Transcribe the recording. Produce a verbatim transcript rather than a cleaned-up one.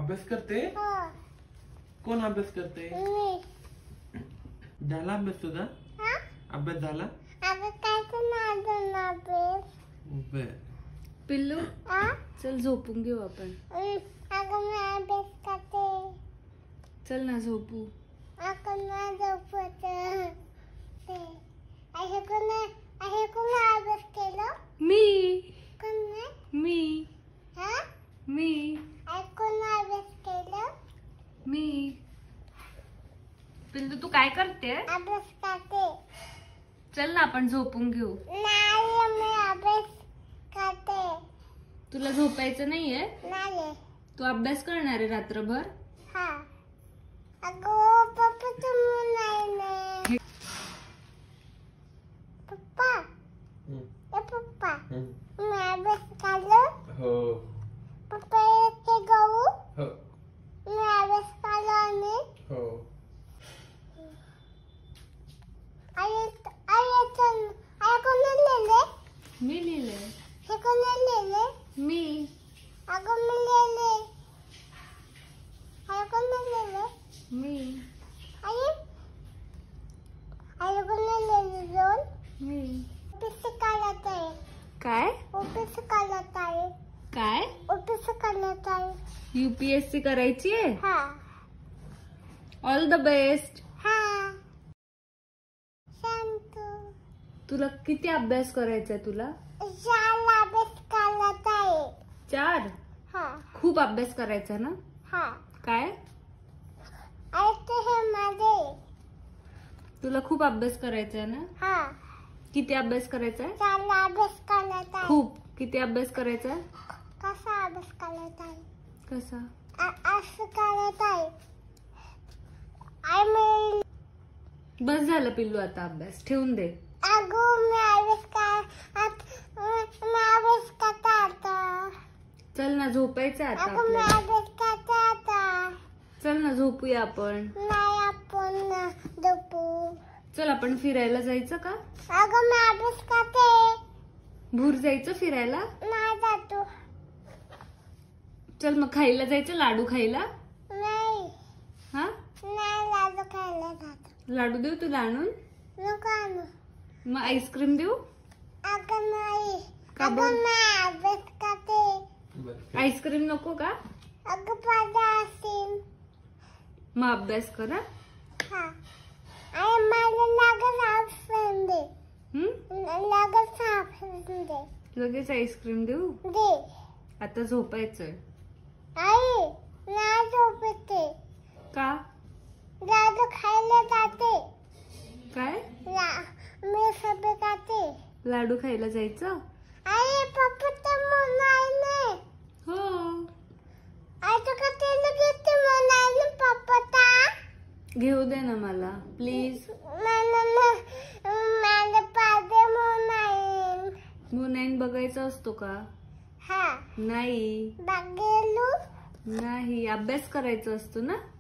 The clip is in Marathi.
अभ्यास करते? कोण अभ्यास करते? झाला अभ्यास तुझा? अभ्यास झाला? बर. पिल्लू चल झोपून घेऊ आपण. चल ना झोपू. मी मी मी मी पिल्लू तू काय करते? अभ्यास करते. चल ना आपण झोपून घेऊ. नाही मी अभ्यास करते. तुला झोपायचं नाहीये? नाही. तू अभ्यास करणार आहे रात्रभर? हा. अगं पप्पा तुम्ही नाही नाही. पप्पा ए पप्पा मी अभ्यास केला. हो. पप्पा ते गाऊ. हो. मी अभ्यास केला आणि हो. आई आई चल आई कोण लिहिले? मी लिहिले. हे कोण लिहिले? मी. अगं मी लिहिले. आई कोण लिहिले? मी. आई आई कोण लिहिले दोन? मी. ऑफिस करत आहे. काय? ऑफिस करत आहे. काय? ऑफिस करत आहे. यूपीएससी करायची आहे? हा. All the best. हा. शांत. तुला किती अभ्यास करायचा आहे तुला? शाळा अभ्यास करत आहे. चार? हा. खूप अभ्यास करायचा ना? हा. काय? ऐकते हे माझे. तुला खूप अभ्यास करायचा आहे ना? हा. किती अभ्यास करायचा आहे? शाळा अभ्यास करत आहे. खूप. किती अभ्यास करायचा आहे? कसा अभ्यास करत आहे? कसा? असं करत आहे. आई मी बस झालं पिल्लू आता अभ्यास ठेवून दे. अगं मी अभ्यास कर मी अभ्यास करता आता. चल ना झोपायचं आता अगं मी आपल्याला. अभ्यास करता आता. चल ना झोपूया आपण. नाही आपण झोपू. चल आपण फिरायला जायचं का? अगं मी अभ्यास करते. भूर जायचं फिरायला? नाही जातो. चल मग खायला जायचं लाडू खायला? नाही. हा? नाही लाडू खायला जातो. लाडू देऊ तुला आणून? नको आणू. मग आईस्क्रीम देऊ? अगं नाही. का अगं बरं? मी अभ्यास करते. आईस्क्रीम नको का? अगं पाजा असेल. मग अभ्यास करा. हा. आई मला लागत आईस्क्रीम दे. हम्म लागत आईस्क्रीम दे. लगेच आईस्क्रीम देऊ? दे. आता झोपायचंय. आई नाही झोपते. का? लाडू खायला जाते. काय? ला मी सगळे खाते. लाडू खायला जायचं? आई पप्पा तर म्हणाले. हो. आई तुका तेल घेते म्हणाले पप्पा ता. घेऊ दे ना मला प्लीज. मला मला पाहिजे म्हणाले. मून नाईन बघायचा असतो का? हा. नाही. बघेलू. नाही अभ्यास करायचा असतो ना.